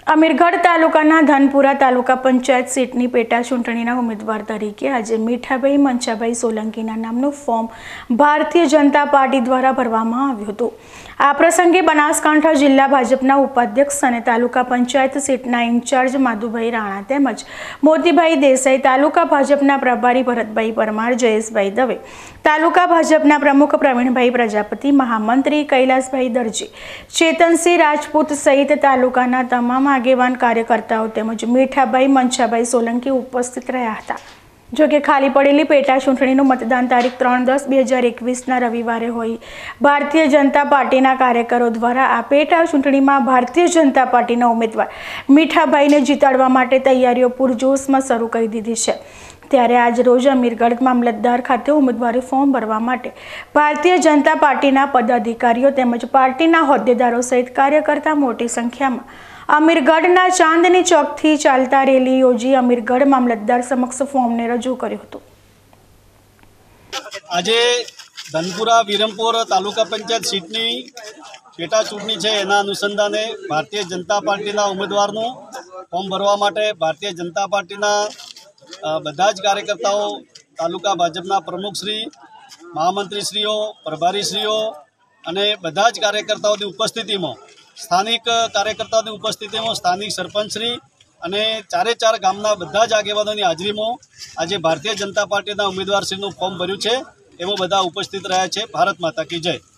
અમીરગઢ તાલુકાના ધનપુરા તાલુકા પંચાયત સીટની પેટા ચૂંટણીના ઉમેદવાર તરીકે આજે મીઠાભાઈ મંચાભાઈ સોલંકીના નામનું ફોર્મ ભારતીય જનતા પાર્ટી દ્વારા ભરવામાં આવ્યું હતું। આ પ્રસંગે બનાસકાંઠા જિલ્લા ભાજપના ઉપાધ્યક્ષ અને તાલુકા પંચાયત સીટના ઇન્ચાર્જ માધુભાઈ રાણા તેમજ મોતીભાઈ દેસાઈ, તાલુકા ભાજપના પ્રભારી ભરતભાઈ પરમાર, જયેશભાઈ દવે, તાલુકા ભાજપના પ્રમુખ પ્રવીણભાઈ પ્રજાપતિ, મહામંત્રી કૈલાસભાઈ દરજી, ચેતનસિંહ રાજપૂત સહિત તાલુકાના તમામ આગેવાન કાર્યકર્તાઓ તેમજ મીઠાભાઈ મંચાભાઈ સોલંકી ઉપસ્થિત રહ્યા હતા। જો કે ખાલી પડેલી પેટા ચૂંટણીનું મતદાન તારીખ 3/10/2021ના રવિવારે હોય ભારતીય જનતા પાર્ટીના કાર્યકરો દ્વારા આ પેટા ચૂંટણીમાં ભારતીય જનતા પાર્ટીના ઉમેદવાર મીઠાભાઈને જીતાડવા માટે તૈયારીઓ પૂરજોશમાં શરૂ કરી દીધી છે। ત્યારે આજ રોજ અમીરગઢ મામલતદાર ખાતે ઉમેદવારી ફોર્મ ભરવા માટે ભારતીય જનતા પાર્ટીના પદાધિકારીઓ તેમજ પાર્ટીના હોદ્દેદારો સહિત કાર્યકર્તા મોટી સંખ્યામાં અમીરગઢના ચાંદની ચોકથી ચાલતા રેલી યોજી અમીરગઢ મામલતદાર સમક્ષ ફોર્મને રજૂ કર્યું હતું। આજે ધનપુરા વિરમપુર તાલુકા પંચાયત સીટની પેટા ચૂંટણી છે, એના અનુસંધાને ભારતીય જનતા પાર્ટીના ઉમેદવારનું ફોર્મ ભરવા માટે ભારતીય જનતા પાર્ટીના બધા જ કાર્યકર્તાઓ, તાલુકા ભાજપના પ્રમુખશ્રી, મહામંત્રીશ્રીઓ, પ્રભારીશ્રીઓ અને બધા જ કાર્યકર્તાઓની ઉપસ્થિતિમાં, સ્થાનિક કાર્યકર્તાઓની ઉપસ્થિતિમાં સ્થાનિક સરપંચશ્રી અને ચારે ગામના બધા જ આગેવાનોની હાજરીમાં આજે ભારતીય જનતા પાર્ટીના ઉમેદવારશ્રીનું ફોર્મ ભર્યું છે। એમાં બધા ઉપસ્થિત રહ્યા છે। ભારત માતા કી જય।